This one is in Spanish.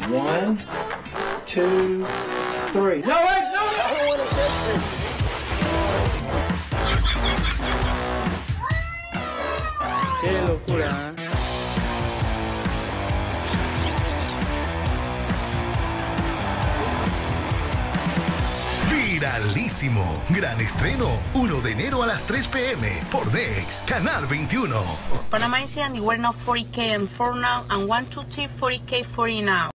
1, 2, 3. No, wait, no! I don't want to catch it. Qué locura, ¿eh? Viralísimo. Gran estreno. 1 de enero a las 3 p.m. por Next, Canal 21. Panama is and we're not 40K and 4 now and 1, 2, 3, 40K 40 now.